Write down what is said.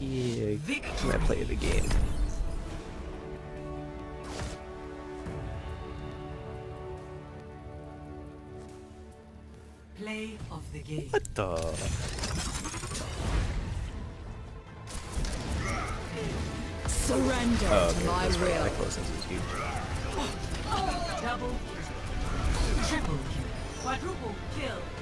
Yeah, can I play the game? Play of the game. What the? Surrender Oh, okay, to my that's right. will. That closeness is huge. Double kill. Triple kill. Quadruple kill.